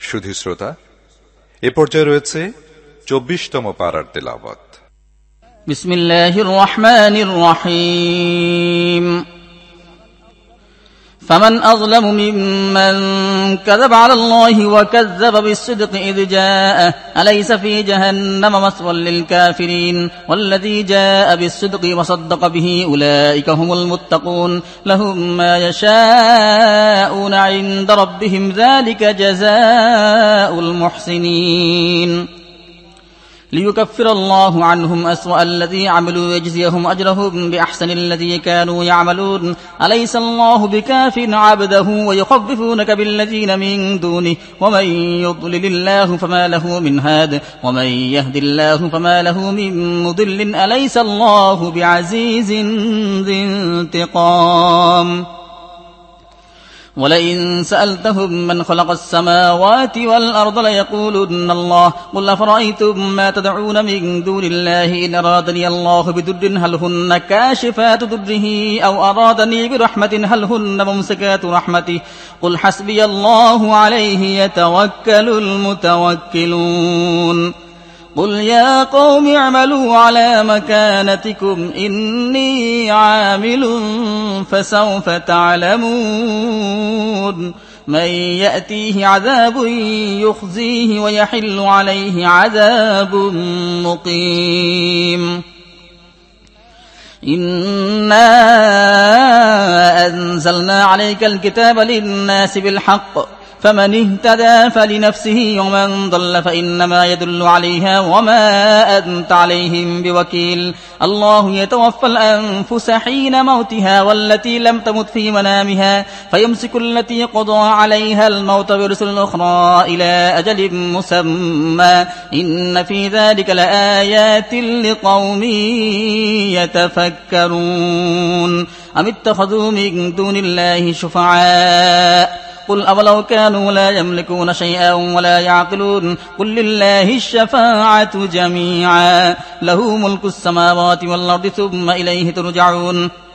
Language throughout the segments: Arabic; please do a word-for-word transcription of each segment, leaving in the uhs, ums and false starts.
সুধী শ্রোতা, এ পর্যায়ে রয়েছে চব্বিশতম পারার তেলাওয়াত। বিসমিল্লাহির রহমানির রহিম। فمن أظلم ممن كذب على الله وكذب بالصدق إذ جاءه أليس في جهنم مثوى للكافرين والذي جاء بالصدق وصدق به أولئك هم المتقون لهم ما يشاءون عند ربهم ذلك جزاء المحسنين ليكفر الله عنهم أسوأ الذي عملوا ويجزيهم أجرهم بأحسن الذي كانوا يعملون أليس الله بكاف عبده ويخففونك بالذين من دونه ومن يضلل الله فما له من هاد ومن يهد الله فما له من مضل أليس الله بعزيز ذي انتقام ولئن سألتهم من خلق السماوات والأرض ليقولن الله قل أفرأيتم ما تدعون من دون الله إن أرادني الله بضر هل هن كاشفات ضره أو أرادني برحمة هل هن ممسكات رحمته قل حسبي الله عليه يتوكل المتوكلون قل يا قوم اعملوا على مكانتكم إني عامل فسوف تعلمون من يأتيه عذاب يخزيه ويحل عليه عذاب مقيم إنا أنزلنا عليك الكتاب للناس بالحق فمن اهتدى فلنفسه ومن ضل فإنما يدل عليها وما أنت عليهم بوكيل الله يتوفى الأنفس حين موتها والتي لم تمت في منامها فيمسك التي قضى عليها الموت ويرسل الأخرى إلى أجل مسمى إن في ذلك لآيات لقوم يتفكرون أم اتخذوا من دون الله شفعاء قل أولو كانوا لا يملكون شيئا ولا يعقلون قل لله الشفاعة جميعا له ملك السماوات والأرض ثم إليه ترجعون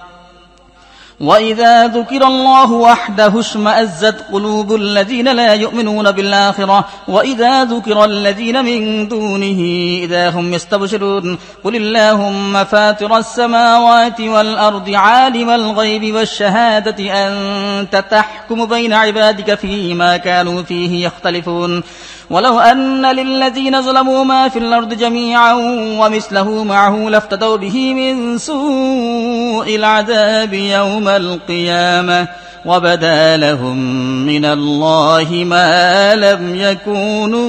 وإذا ذكر الله وحده اشمأزت قلوب الذين لا يؤمنون بالآخرة وإذا ذكر الذين من دونه إذا هم يستبشرون قل اللهم فاطر السماوات والأرض عالم الغيب والشهادة أنت تحكم بين عبادك فيما كانوا فيه يختلفون ولو أن للذين ظلموا ما في الأرض جميعا ومثله معه لافتدوا به من سوء العذاب يوم القيامة وبدا لهم من الله ما لم يكونوا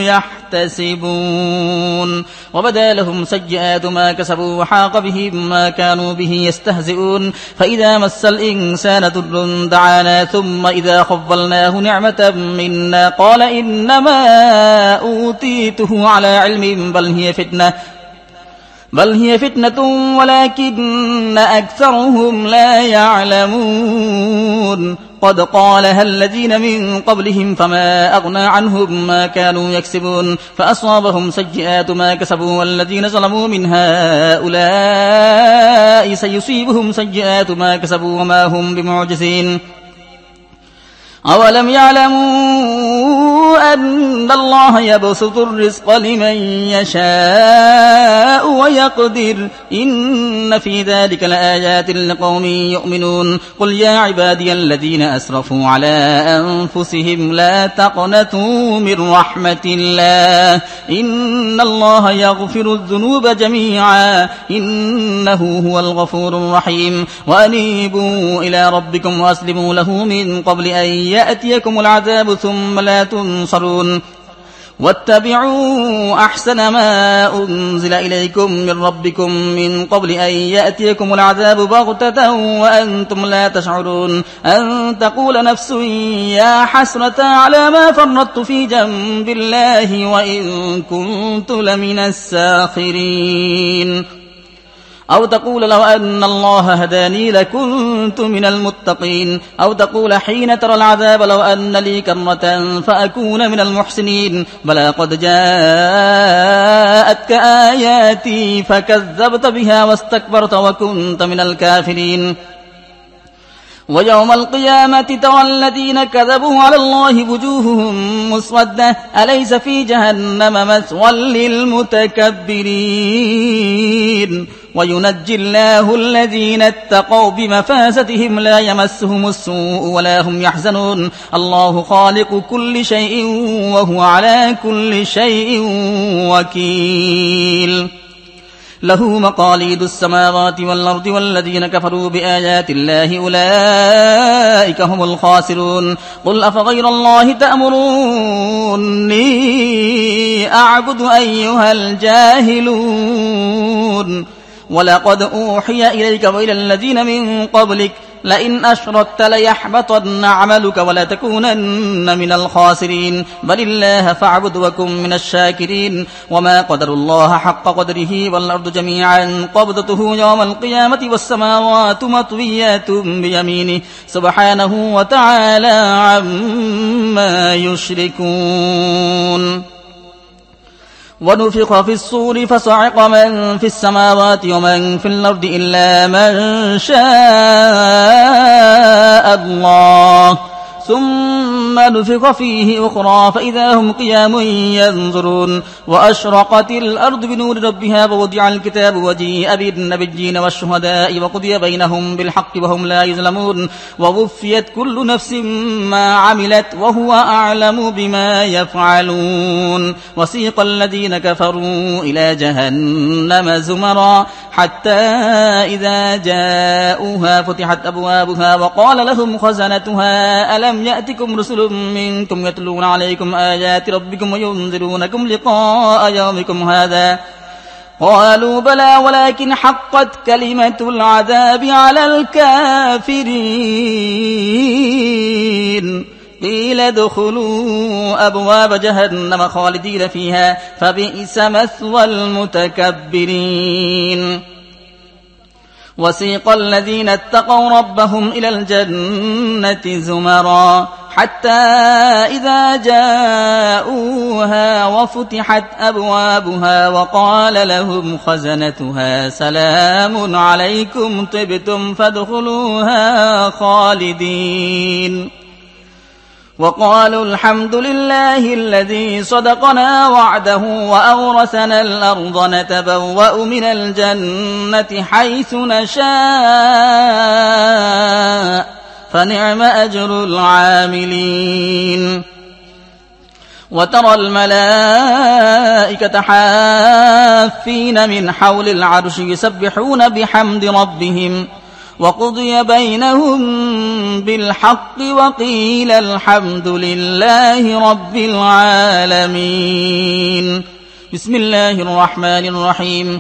يحتسبون وبدا لهم سيئات ما كسبوا وحاق بهم ما كانوا به يستهزئون فإذا مس الإنسان ضر دعانا ثم إذا خولناه نعمة منا قال إنما أوتيته على علم بل هي فتنة بل هي فتنة ولكن أكثرهم لا يعلمون قد قالها الذين من قبلهم فما أغنى عنهم ما كانوا يكسبون فأصابهم سيئات ما كسبوا والذين ظلموا من هؤلاء سيصيبهم سيئات ما كسبوا وما هم بمعجزين أولم يعلموا أن الله يبسط الرزق لمن يشاء ويقدر إن في ذلك لآيات لقوم يؤمنون قل يا عبادي الذين أسرفوا على أنفسهم لا تقنطوا من رحمة الله إن الله يغفر الذنوب جميعا إنه هو الغفور الرحيم وأنيبوا إلى ربكم وأسلموا له من قبل أن يأتيكم العذاب ثم لا تنصرون واتبعوا أحسن ما أنزل إليكم من ربكم من قبل أن يأتيكم العذاب بغتة وأنتم لا تشعرون أن تقول نفس يا حسرة على ما فرطت في جنب الله وإن كنت لمن الساخرين أو تقول لو أن الله هداني لكنت من المتقين أو تقول حين ترى العذاب لو أن لي كرة فأكون من المحسنين بلى قد جاءتك آياتي فكذبت بها واستكبرت وكنت من الكافرين ويوم القيامة ترى الذين كذبوا على الله وجوههم مسودة أليس في جهنم مثوى للمتكبرين وينجي الله الذين اتقوا بمفازتهم لا يمسهم السوء ولا هم يحزنون الله خالق كل شيء وهو على كل شيء وكيل له مقاليد السماوات والأرض والذين كفروا بآيات الله أولئك هم الخاسرون قل أفغير الله تأمروني أعبد أيها الجاهلون ولقد أوحي إليك وإلى الذين من قبلك لئن أشركت ليحبطن عملك ولا تكونن من الخاسرين بل الله فاعبد وكن من الشاكرين وما قدر الله حق قدره والأرض جميعا قبضته يوم القيامة والسماوات مطويات بيمينه سبحانه وتعالى عما يشركون ونفخ في الصور فصعق من في السماوات ومن في الأرض إلا من شاء الله ثم نفخ فيه أخرى فإذا هم قيام ينظرون وأشرقت الأرض بنور ربها ووضع الكتاب وجيء بالنبيين والشهداء وقضي بينهم بالحق وهم لا يظلمون ووفيت كل نفس ما عملت وهو أعلم بما يفعلون وسيق الذين كفروا إلى جهنم زمرا حتى إذا جاءوها فتحت أبوابها وقال لهم خزنتها ألم يأتكم رسل منكم يتلون عليكم آيات ربكم وينذرونكم لقاء يومكم هذا قالوا بلى ولكن حقت كلمة العذاب على الكافرين قيل ادخلوا أبواب جهنم خالدين فيها فبئس مثوى المتكبرين وسيق الذين اتقوا ربهم إلى الجنة زمرا حتى إذا جاءوها وفتحت أبوابها وقال لهم خزنتها سلام عليكم طبتم فادخلوها خالدين وقالوا الحمد لله الذي صدقنا وعده وأورثنا الأرض نتبوأ من الجنة حيث نشاء فنعم أجر العاملين وترى الملائكة حافين من حول العرش يسبحون بحمد ربهم وقضي بينهم بالحق وقيل الحمد لله رب العالمين بسم الله الرحمن الرحيم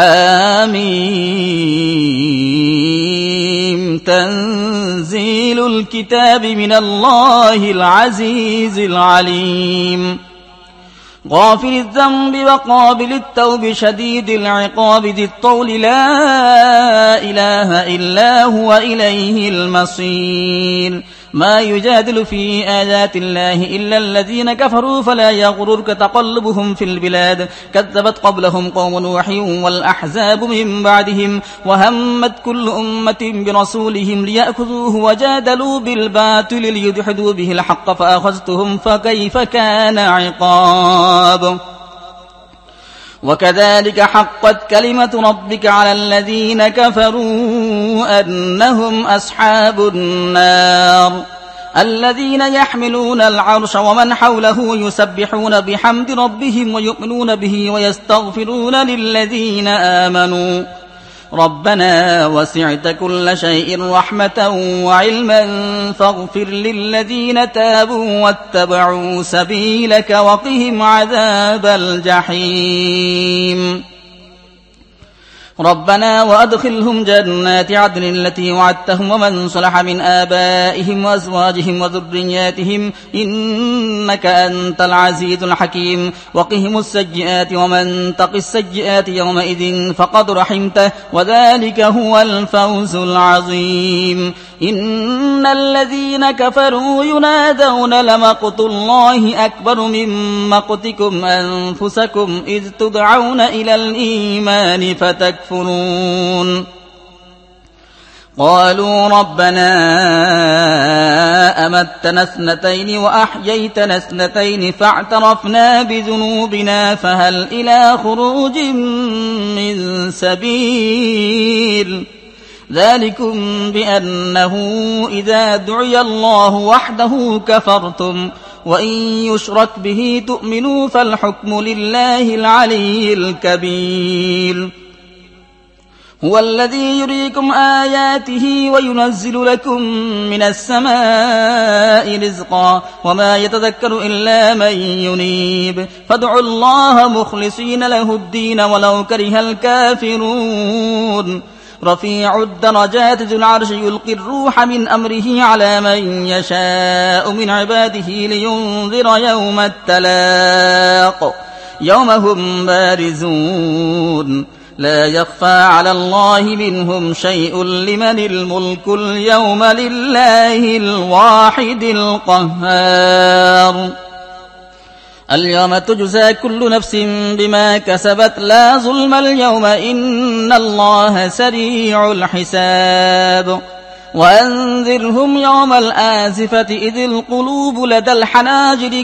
حاميم تنزيل الكتاب من الله العزيز العليم غافر الذنب وقابل التوب شديد العقاب ذي الطول لا إله إلا هو إليه المصير ما يجادل في آيات الله إلا الذين كفروا فلا يغررك تقلبهم في البلاد كذبت قبلهم قوم نوح والأحزاب من بعدهم وهمت كل أمة برسولهم ليأخذوه وجادلوا بالباطل ليدحدوا به الحق فأخذتهم فكيف كان عقاب وكذلك حقت كلمة ربك على الذين كفروا أنهم أصحاب النار الذين يحملون العرش ومن حوله يسبحون بحمد ربهم ويؤمنون به ويستغفرون للذين آمنوا ربنا وسعت كل شيء رحمة وعلما فاغفر للذين تابوا واتبعوا سبيلك وقهم عذاب الجحيم ربنا وأدخلهم جنات عدن التي وعدتهم ومن صلح من آبائهم وأزواجهم وذرياتهم إنك أنت العزيز الحكيم وقهم السيئات ومن تق السيئات يومئذ فقد رحمته وذلك هو الفوز العظيم إن الذين كفروا ينادون لمقت الله أكبر من مقتكم أنفسكم إذ تدعون إلى الإيمان فتكفرون قالوا ربنا أمتنا اثنتين وأحييتنا اثنتين فاعترفنا بذنوبنا فهل إلى خروج من سبيل ذلكم بأنه إذا دعي الله وحده كفرتم وإن يشرك به تؤمنوا فالحكم لله العلي الكبير هو الذي يريكم آياته وينزل لكم من السماء رزقا وما يتذكر إلا من ينيب فادعوا الله مخلصين له الدين ولو كره الكافرون رفيع الدرجات ذو العرش يلقي الروح من أمره على من يشاء من عباده لينذر يوم التلاق يوم هم بارزون لا يخفى على الله منهم شيء لمن الملك اليوم لله الواحد القهار اليوم تجزى كل نفس بما كسبت لا ظلم اليوم إن الله سريع الحساب وأنذرهم يوم الآزفة إذ القلوب لدى الحناجر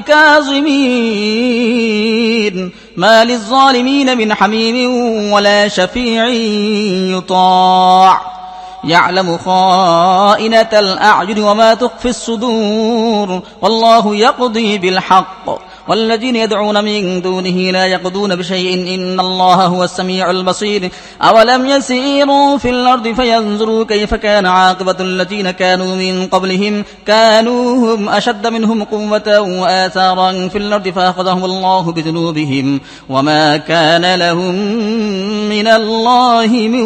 كاظمين ما للظالمين من حميم ولا شفيع يطاع يعلم خائنة الأعين وما تخفي الصدور والله يقضي بالحق والذين يدعون من دونه لا يقضون بشيء إن الله هو السميع البصير أولم يسيروا في الأرض فينظروا كيف كان عاقبة الذين كانوا من قبلهم كانوا هم أشد منهم قوة وآثارا في الأرض فأخذهم الله بذنوبهم وما كان لهم من الله من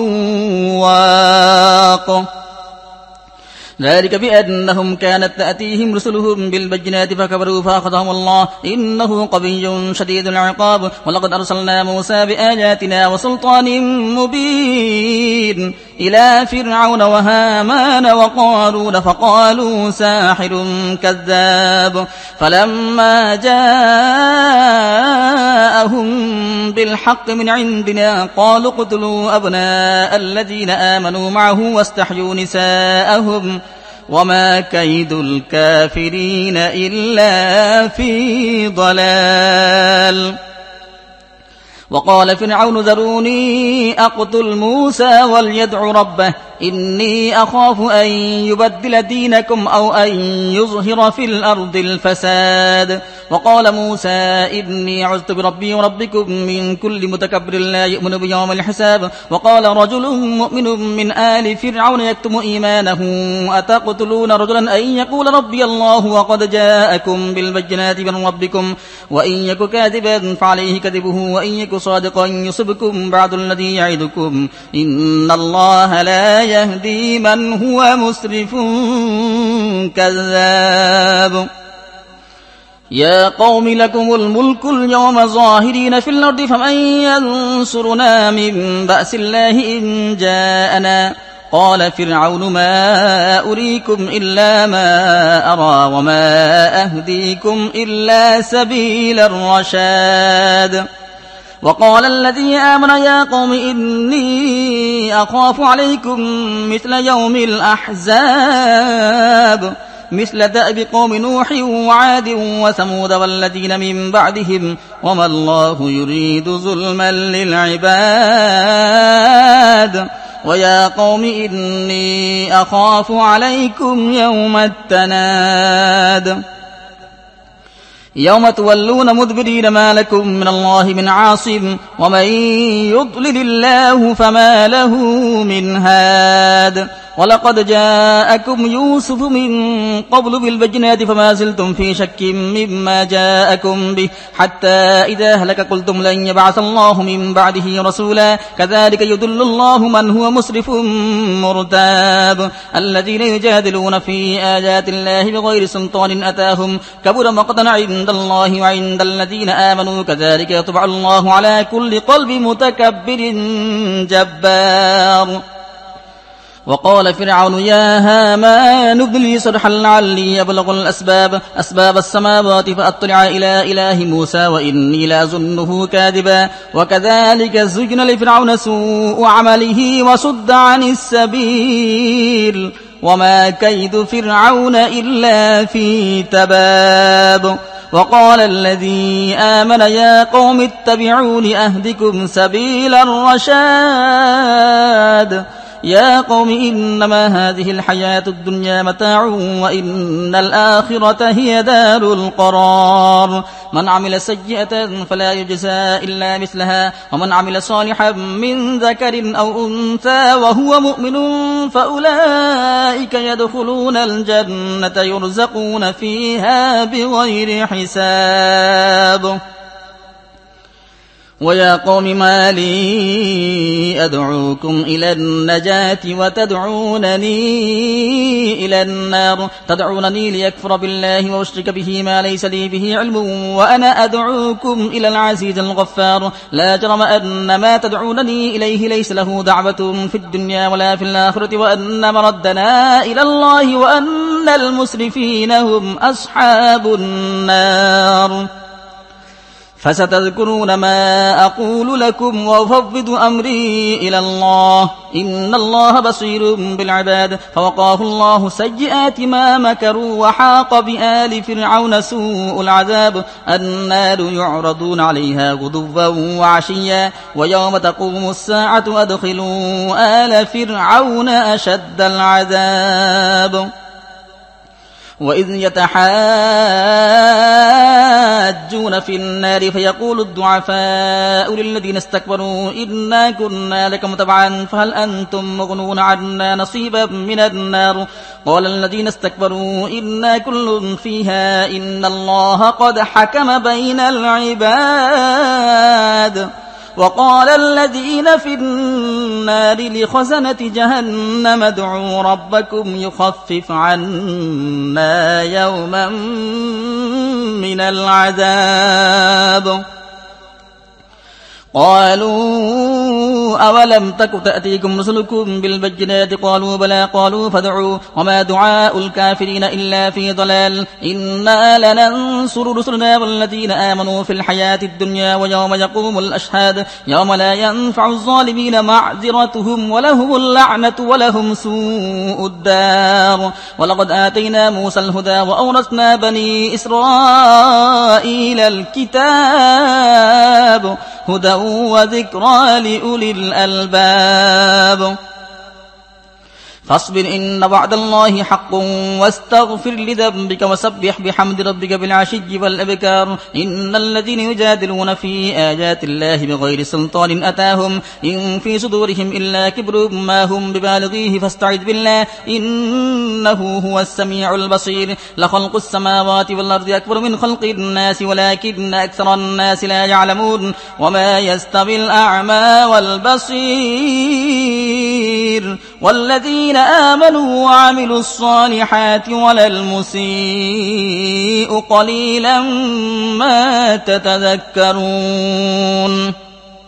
واق ذلك بأنهم كانت تأتيهم رسلهم بالبينات فكفروا فأخذهم الله إنه قوي شديد العقاب ولقد أرسلنا موسى بآياتنا وسلطان مبين إلى فرعون وهامان وقارون فقالوا ساحر كذاب فلما جاءهم بالحق من عندنا قالوا اقتلوا أبناء الذين آمنوا معه واستحيوا نساءهم وما كيد الكافرين إلا في ضلال وقال فرعون ذروني أقتل موسى وليدع ربه إني أخاف أن يبدل دينكم أو أن يظهر في الأرض الفساد وقال موسى إني عذت بربي وربكم من كل متكبر لا يؤمن بيوم الحساب وقال رجل مؤمن من آل فرعون يكتم إيمانه أتقتلون رجلا أن يقول ربي الله وقد جاءكم بالبينات من ربكم وإن يك كاذبا فعليه كذبه وإن يك صادقا يصبكم بعد الذي يعدكم إن الله لا يهدي من هو مسرف كذاب يا قوم لكم الملك اليوم ظاهرين في الأرض فمن ينصرنا من بأس الله إن جاءنا قال فرعون ما أريكم إلا ما أرى وما أهديكم إلا سبيل الرشاد وقال الذي آمن يا قوم إني أخاف عليكم مثل يوم الأحزاب مثل دأب قوم نوح وعاد وثمود والذين من بعدهم وما الله يريد ظلما للعباد ويا قوم إني أخاف عليكم يوم التناد يوم تولون مدبرين ما لكم من الله من عاصم ومن يضلل الله فما له من هاد ولقد جاءكم يوسف من قبل بالبينات فما زلتم في شك مما جاءكم به حتى إذا هلك قلتم لن يبعث الله من بعده رسولا كذلك يضل الله من هو مسرف مرتاب الذين يجادلون في آيات الله بغير سلطان أتاهم كبر مقتا عند الله وعند الذين آمنوا كذلك يطبع الله على كل قلب متكبر جبار وقال فرعون يا هامان ابن لي صرحا لعلي أبلغ الأسباب أسباب السماوات فأطلع إلى إله موسى وإني لأظنه كاذبا وكذلك زجن لفرعون سوء عمله وصد عن السبيل وما كيد فرعون إلا في تباب وقال الذي آمن يا قوم اتبعون أهدكم سبيل الرشاد يا قوم إنما هذه الحياة الدنيا متاع وإن الآخرة هي دار القرار من عمل سيئة فلا يجزى إلا مثلها ومن عمل صالحا من ذكر أو أنثى وهو مؤمن فأولئك يدخلون الجنة يرزقون فيها بغير حساب ويا قوم ما لي أدعوكم إلى النجاة وتدعونني إلى النار تدعونني ليكفر بالله وأشرك به ما ليس لي به علم وأنا أدعوكم إلى العزيز الغفار لا جرم أن ما تدعونني إليه ليس له دعوة في الدنيا ولا في الآخرة وأن مردنا إلى الله وأن المسرفين هم أصحاب النار فستذكرون ما أقول لكم وأفوض أمري إلى الله إن الله بصير بالعباد فوقاه الله سيئات ما مكروا وحاق بآل فرعون سوء العذاب النار يعرضون عليها غدوا وعشيا ويوم تقوم الساعة أدخلوا آل فرعون أشد العذاب وإذ يتحاجون في النار فيقول الضعفاء للذين استكبروا إنا كنا لكم تبعا فهل أنتم مغنون عنا نصيبا من النار قال الذين استكبروا إنا كل فيها إن الله قد حكم بين العباد وقال الذين في النار لخزنة جهنم ادعوا ربكم يخفف عنا يوما من العذاب قالوا أولم تك تأتيكم رسلكم بالبينات قالوا بلى قالوا فادعوا وما دعاء الكافرين إلا في ضلال إنا لننصر رسلنا والذين آمنوا في الحياة الدنيا ويوم يقوم الأشهاد يوم لا ينفع الظالمين معذرتهم ولهم اللعنة ولهم سوء الدار ولقد آتينا موسى الهدى وأورثنا بني إسرائيل الكتاب هدى وذكرى لأولي الألباب فاصبر إن وعد الله حق واستغفر لذنبك وسبح بحمد ربك بالعشي والإبكار إن الذين يجادلون في آيات الله بغير سلطان أتاهم إن في صدورهم إلا كبر ما هم ببالغيه فاستعذ بالله إنه هو السميع البصير لخلق السماوات والأرض أكبر من خلق الناس ولكن أكثر الناس لا يعلمون وما يستوي الأعمى والبصير والذين آمنوا وعملوا الصالحات ولا المسيء قليلا ما تتذكرون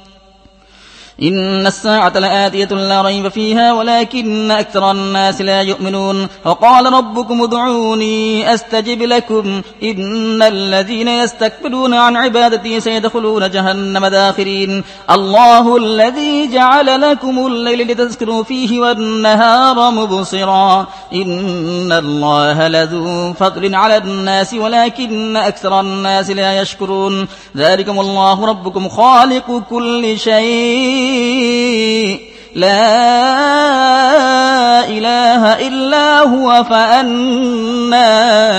إن الساعة لآتية لا ريب فيها ولكن أكثر الناس لا يؤمنون وقال ربكم ادعوني أستجب لكم إن الذين يستكبرون عن عبادتي سيدخلون جهنم داخرين الله الذي جعل لكم الليل لتسكنوا فيه والنهار مبصرا إن الله لذو فضل على الناس ولكن أكثر الناس لا يشكرون ذلكم الله ربكم خالق كل شيء لا إله إلا هو فأنى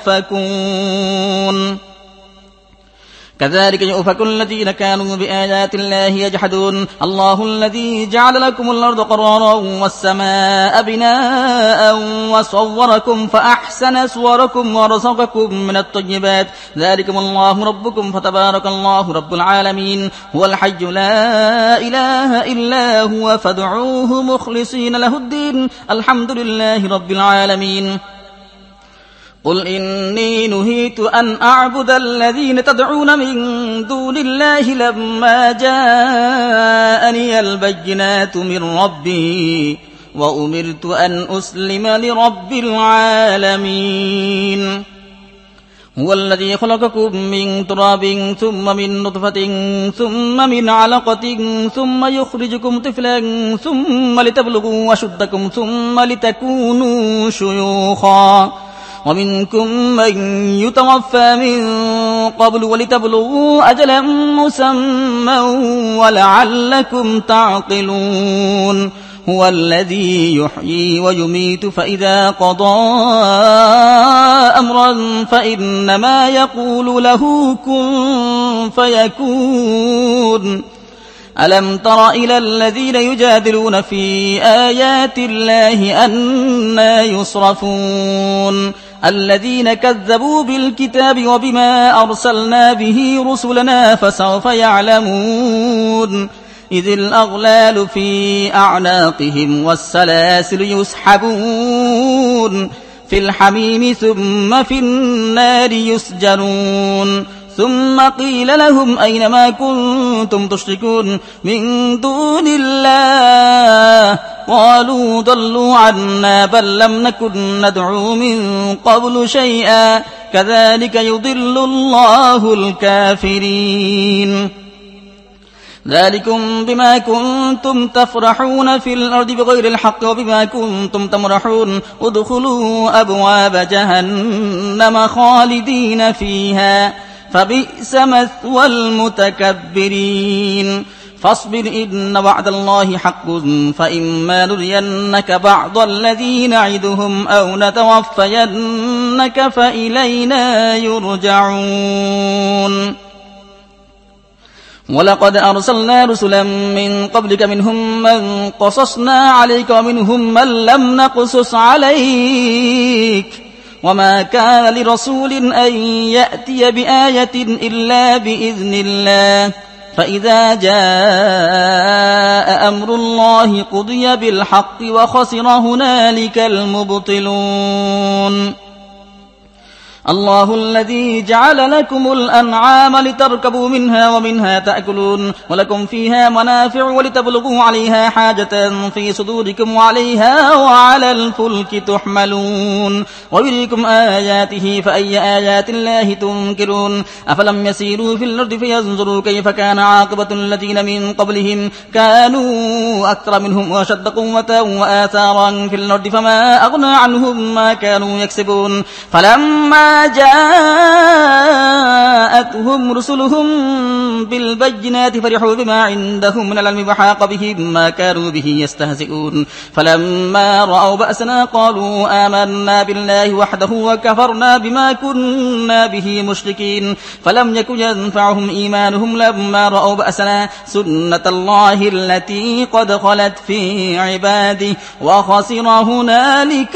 تؤفكون كذلك يؤفك الذين كانوا بآيات الله يجحدون الله الذي جعل لكم الأرض قرارا والسماء بناء وصوركم فأحسن صوركم ورزقكم من الطيبات ذلكم الله ربكم فتبارك الله رب العالمين هو الحي لا إله إلا هو فادعوه مخلصين له الدين الحمد لله رب العالمين قل إني نهيت أن أعبد الذين تدعون من دون الله لما جاءني البينات من ربي وأمرت أن أسلم لرب العالمين هو الذي خلقكم من تراب ثم من نطفة ثم من علقة ثم يخرجكم طفلا ثم لتبلغوا أشدكم ثم لتكونوا شيوخا ومنكم من يتوفى من قبل ولتبلغوا أجلا مسمى ولعلكم تعقلون هو الذي يحيي ويميت فإذا قضى أمرا فإنما يقول له كن فيكون ألم تر إلى الذين يجادلون في آيات الله أنى يصرفون الذين كذبوا بالكتاب وبما أرسلنا به رسلنا فسوف يعلمون إذ الأغلال في أعناقهم والسلاسل يسحبون في الحميم ثم في النار يسجنون ثم قيل لهم أين ما كنتم تشركون من دون الله قالوا ضلوا عنا بل لم نكن ندعو من قبل شيئا كذلك يضل الله الكافرين ذلكم بما كنتم تفرحون في الأرض بغير الحق وبما كنتم تمرحون ادخلوا أبواب جهنم خالدين فيها فبئس مثوى المتكبرين فاصبر إن وعد الله حق فإما نرينك بعض الذي نعدهم أو نتوفينك فإلينا يرجعون ولقد أرسلنا رسلا من قبلك منهم من قصصنا عليك ومنهم من لم نقصص عليك وما كان لرسول أن يأتي بآية إلا بإذن الله فإذا جاء أمر الله قضي بالحق وخسر هنالك المبطلون الله الذي جعل لكم الأنعام لتركبوا منها ومنها تأكلون ولكم فيها منافع ولتبلغوا عليها حاجة في صدوركم وعليها وعلى الفلك تحملون ويريكم آياته فأي آيات الله تنكرون أفلم يسيروا في الأرض فينظروا كيف كان عاقبة الذين من قبلهم كانوا أكثر منهم وأشد قوة وآثارا في الأرض فما أغنى عنهم ما كانوا يكسبون فلما جاءتهم رسلهم بالبينات فرحوا بما عندهم من العلم وحاق بهم ما كانوا به يستهزئون فلما رأوا بأسنا قالوا آمنا بالله وحده وكفرنا بما كنا به مشركين فلم يكن ينفعهم إيمانهم لما رأوا بأسنا سنة الله التي قد خلت في عباده وخسر هنالك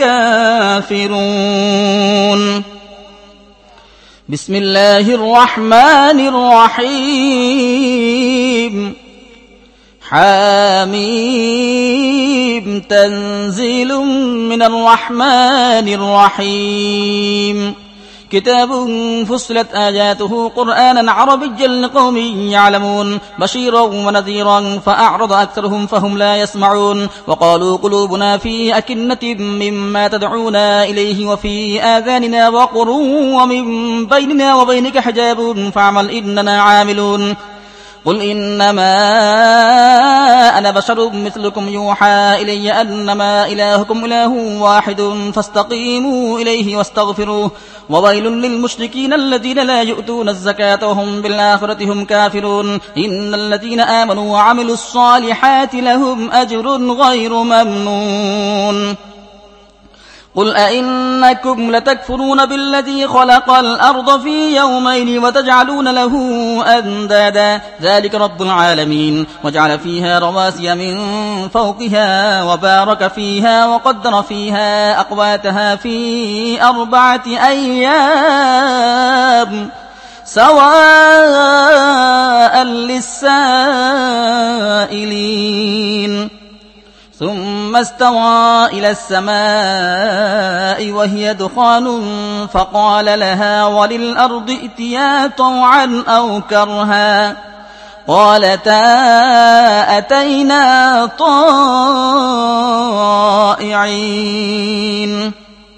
الكافرون بسم الله الرحمن الرحيم حاميم تنزيل من الرحمن الرحيم كتاب فصلت آياته قرآنا عربيا لقوم يعلمون بشيرا ونذيرا فأعرض أكثرهم فهم لا يسمعون وقالوا قلوبنا في أكنة مما تدعونا إليه وفي آذاننا وقر ومن بيننا وبينك حجاب فاعمل إننا عاملون قل إنما أنا بشر مثلكم يوحى إلي أنما إلهكم إله واحد فاستقيموا إليه واستغفروه وويل للمشركين الذين لا يؤتون الزكاة وهم بالآخرة هم كافرون إن الذين آمنوا وعملوا الصالحات لهم أجر غير ممنون قل أئنكم لتكفرون بالذي خلق الأرض في يومين وتجعلون له أندادا ذلك رب العالمين وجعل فيها رواسي من فوقها وبارك فيها وقدر فيها أقواتها في أربعة أيام سواء للسائلين ثم استوى إلى السماء وهي دخان فقال لها وللأرض ائتيا طوعا أو كرها قالتا أتينا طائعين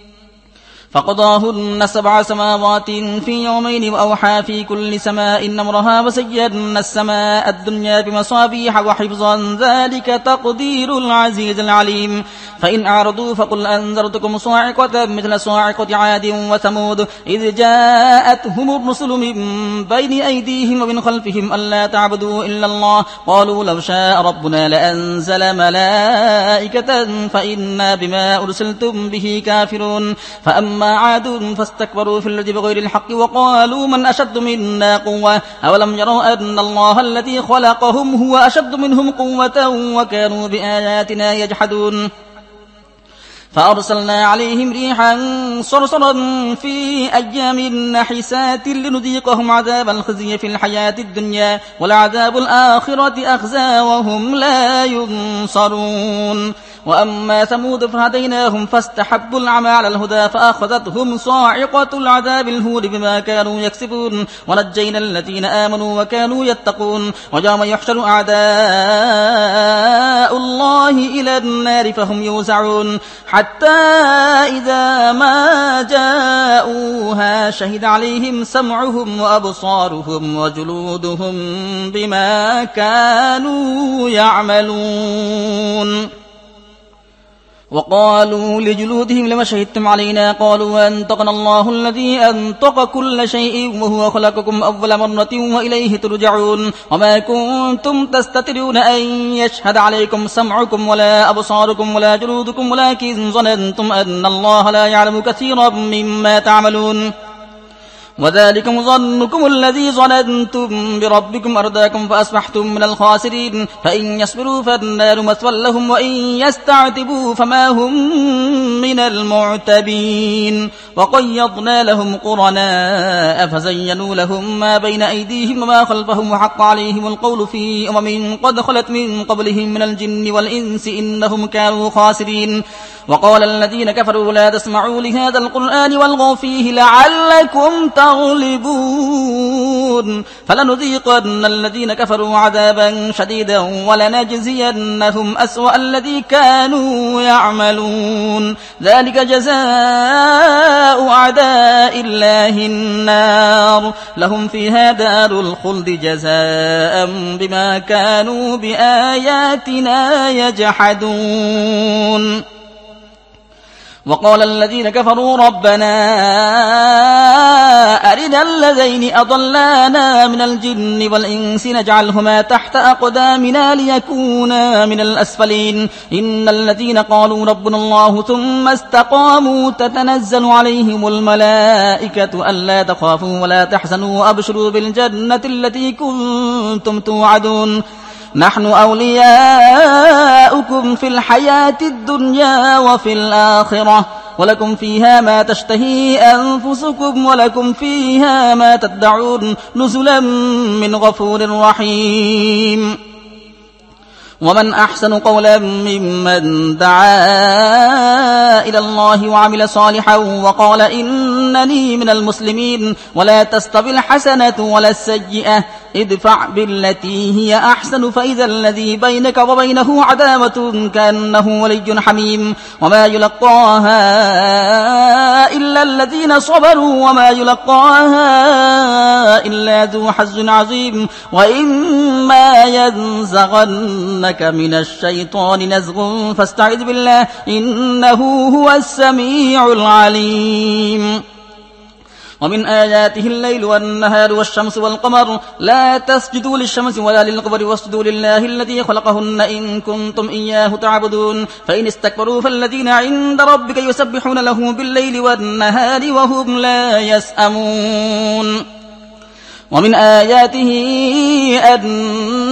فقضاهن سبع سماوات في يومين وأوحى في كل سماء أمرها وزينا السماء الدنيا بمصابيح وحفظا ذلك تقدير العزيز العليم فإن أعرضوا فقل أنذرتكم صاعقة مثل صاعقة عاد وثمود إذ جاءتهم الرسل من بين أيديهم ومن خلفهم ألا تعبدوا إلا الله قالوا لو شاء ربنا لأنزل ملائكة فإنا بما أرسلتم به كافرون فأما ما عاد فاستكبروا في الأرض بغير الحق وقالوا من أشد منا قوة أولم يروا أن الله الذي خلقهم هو أشد منهم قوة وكانوا بآياتنا يجحدون فأرسلنا عليهم ريحا صرصرا في أيام نحسات لنذيقهم عذاب الخزي في الحياة الدنيا ولعذاب الآخرة أخزى وهم لا ينصرون وأما ثمود فهديناهم فاستحبوا العمى على الهدى فأخذتهم صاعقة العذاب الهون بما كانوا يكسبون ونجينا الذين آمنوا وكانوا يتقون ويوم يحشر أعداء الله إلى النار فهم يوزعون حتى إذا ما جاءوها شهد عليهم سمعهم وأبصارهم وجلودهم بما كانوا يعملون وقالوا لجلودهم لما شهدتم علينا قالوا أنطقنا الله الذي أنطق كل شيء وهو خلقكم أول مرة وإليه ترجعون وما كنتم تستترون أن يشهد عليكم سمعكم ولا أبصاركم ولا جلودكم ولكن ظننتم أن الله لا يعلم كثيرا مما تعملون وذلكم ظنكم الذي ظننتم بربكم أرداكم فأصبحتم من الخاسرين فإن يصبروا فالنار مثوى لهم وإن يستعتبوا فما هم من المعتبين وقيضنا لهم قرناء فزينوا لهم ما بين أيديهم وما خلفهم وحق عليهم القول في أمم قد خلت من قبلهم من الجن والإنس إنهم كانوا خاسرين وقال الذين كفروا لا تسمعوا لهذا القرآن والغوا فيه لعلكم تغلبون فلنذيقن الذين كفروا عذابا شديدا ولنجزينهم أسوأ الذي كانوا يعملون ذلك جزاء أعداء الله النار لهم فيها دار الخلد جزاء بما كانوا بآياتنا يجحدون وقال الذين كفروا ربنا أرنا الذين أضلانا من الجن والإنس نجعلهما تحت أقدامنا ليكونا من الأسفلين إن الذين قالوا ربنا الله ثم استقاموا تتنزل عليهم الملائكة ألا تخافوا ولا تحزنوا وأبشروا بالجنة التي كنتم توعدون نحن أولياؤكم في الحياة الدنيا وفي الآخرة ولكم فيها ما تشتهي أنفسكم ولكم فيها ما تدعون نزلا من غفور رحيم ومن أحسن قولا ممن دعا إلى الله وعمل صالحا وقال إنني من المسلمين ولا تستوي الحسنة ولا السيئة ادفع بالتي هي أحسن فإذا الذي بينك وبينه عداوة كأنه ولي حميم وما يلقاها إلا الذين صبروا وما يلقاها إلا ذو حظ عظيم وإما ينزغنك من الشيطان نزغ فاستعذ بالله إنه هو السميع العليم ومن آياته الليل والنهار والشمس والقمر لا تسجدوا للشمس ولا للقمر واسجدوا لله الذي خلقهن إن كنتم إياه تعبدون فإن استكبروا فالذين عند ربك يسبحون له بالليل والنهار وهم لا يسأمون ومن آياته أن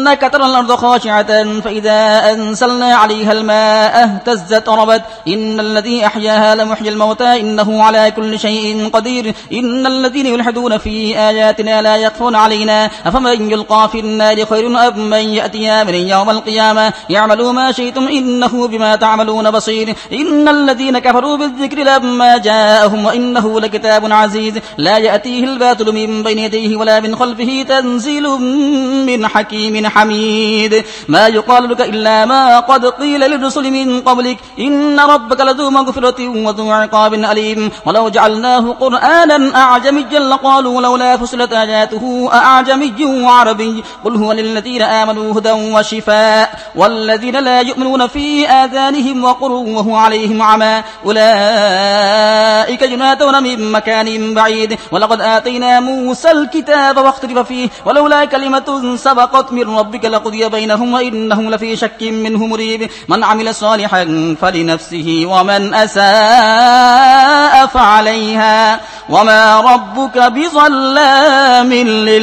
إنك ترى الأرض خاشعة فإذا أنزلنا عليها الماء اهتزت وربت إن الذي أحياها لمحيي الموتى إنه على كل شيء قدير إن الذين يلحدون في آياتنا لا يخفون علينا أفمن يلقى في النار خير أم من يأتي آمنا يوم القيامة يعملوا ما شئتم إنه بما تعملون بصير إن الذين كفروا بالذكر لما جاءهم وإنه لكتاب عزيز لا يأتيه الباطل من بين يديه ولا من خلفه تنزيل من حكيم حميد ما يقال لك إلا ما قد قيل للرسل من قبلك إن ربك لذو مغفرة وذو عقاب أليم ولو جعلناه قرآنا أعجميا لقالوا لولا فصلت آياته أعجمي وعربي قل هو للذين آمنوا هدى وشفاء والذين لا يؤمنون في آذانهم وقر وهو عليهم عمى أولئك ينادون من مكان بعيد ولقد آتينا موسى الكتاب واختلف فيه ولولا كلمة سبقت من ربك لقضي بينهم وإنهم لفي شك منه مريب من عمل صالحا فلنفسه ومن أساء فعليها وما ربك بظلام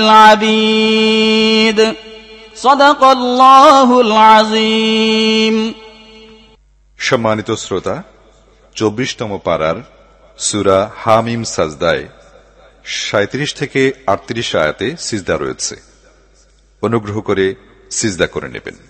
للعبيد صدق الله العظيم সম্মানিত শ্রোতা, চব্বিশতম পারার সূরা হামিম সাজদায় সাঁত্রিশ থেকে আটত্রিশ আয়াতে সিজদা রয়েছে। অনুগ্রহ করে সিজদা করে নেবেন।